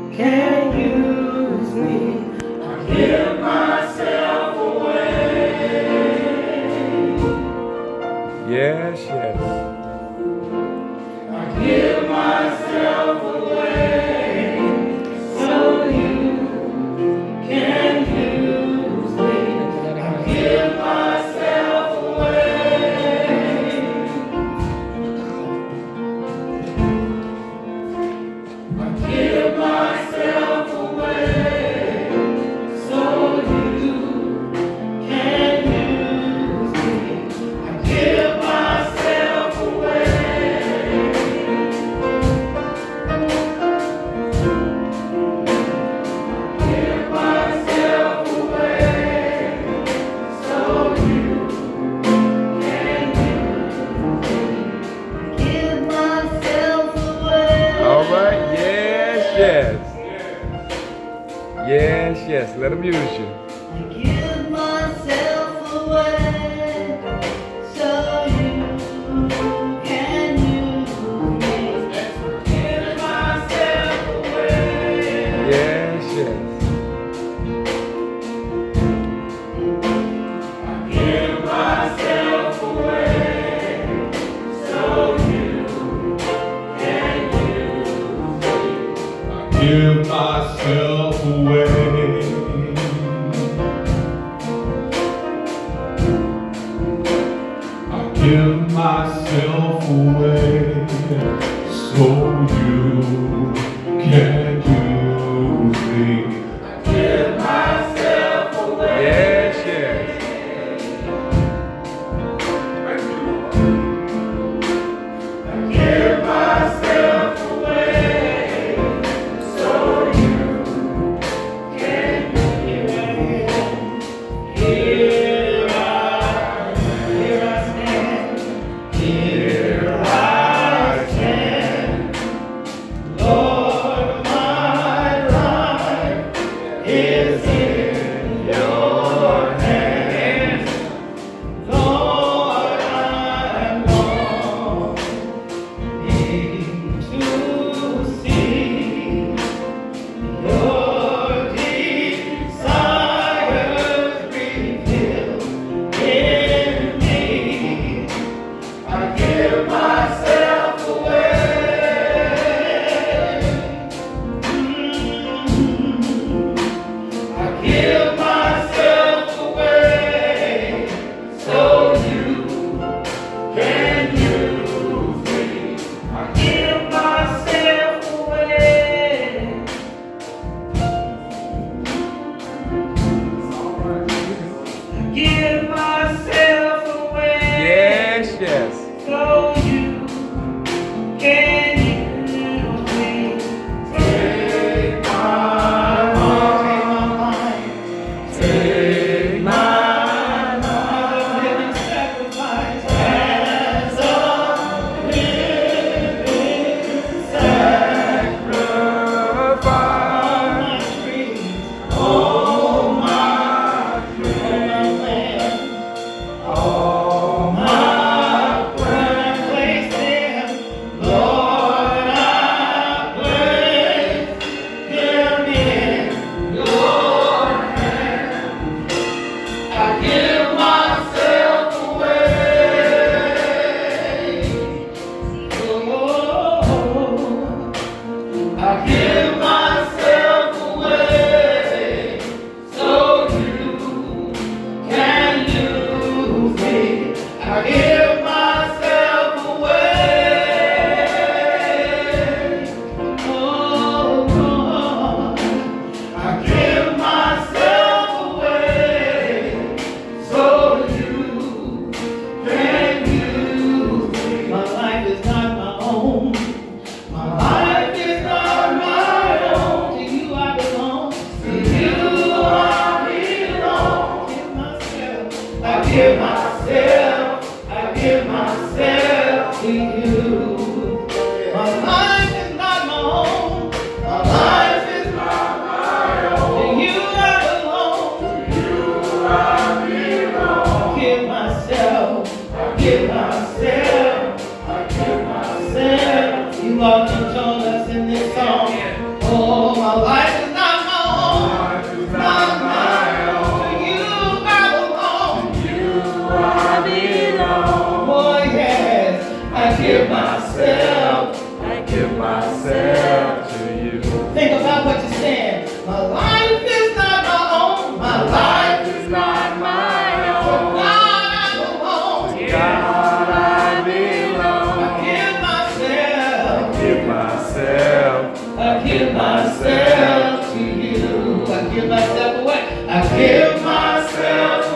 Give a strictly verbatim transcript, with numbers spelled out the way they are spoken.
can use me. I give myself away. Yes, yes. I give myself away so you can use me. I give myself away. I give myself away so you can use me. I give myself away. Give myself away so you can use me. Give myself away. All right. Yes, yes. Yes, yes. Let him use you. I give myself away so you can use me. Give myself away. Yes, yes. I give myself away so you can use me. Give myself away. I give myself away so you can use me. Give myself away. Yes, yes. Give myself away so you can use me. Here I, here I stand. Here I give myself to you. I give myself away. I give myself